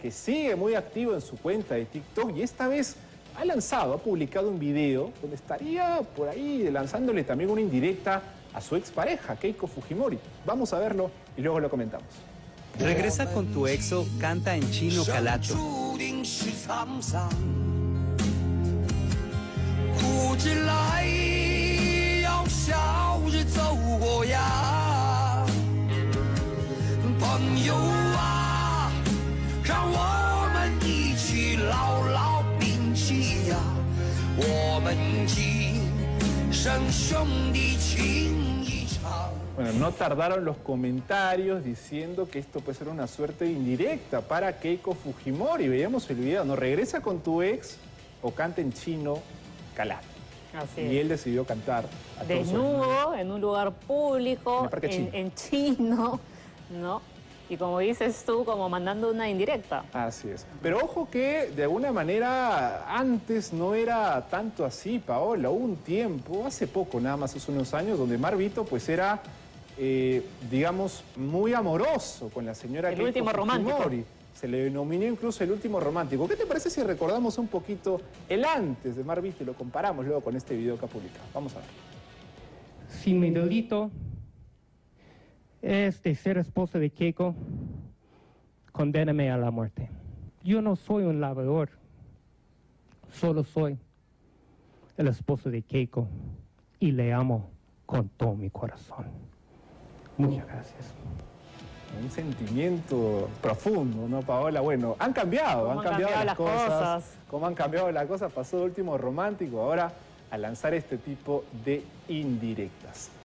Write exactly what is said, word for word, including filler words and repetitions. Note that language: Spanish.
que sigue muy activo en su cuenta de TikTok y esta vez ha lanzado, ha publicado un video donde estaría por ahí lanzándole también una indirecta a su expareja, Keiko Fujimori. Vamos a verlo y luego lo comentamos. Regresa con tu exo, canta en chino calato. Bueno, no tardaron los comentarios diciendo que esto puede ser una suerte indirecta para Keiko Fujimori. Veíamos el video, ¿no? Regresa con tu ex o canta en chino calato. Así y es. él decidió cantar a desnudo, en un lugar público, en, en, en chino, ¿no? Y como dices tú, como mandando una indirecta. Así es. Pero ojo que de alguna manera antes no era tanto así, Paola. Hubo un tiempo, hace poco nada más, hace unos años, donde Marvito pues era, eh, digamos, muy amoroso con la señora El Keiko último Fujimori. romántico. Se le denominó incluso el último romántico. ¿Qué te parece si recordamos un poquito el antes de Marvito y lo comparamos luego con este video que ha publicado? Vamos a ver. Si mi delito es de ser esposa de Keiko, condéname a la muerte. Yo no soy un labrador, solo soy el esposo de Keiko y le amo con todo mi corazón. Muchas gracias. Un sentimiento profundo, ¿no, Paola? Bueno, han cambiado, han, han cambiado, cambiado las, las cosas, cosas. Cómo han cambiado las cosas, pasó de último romántico ahora a lanzar este tipo de indirectas.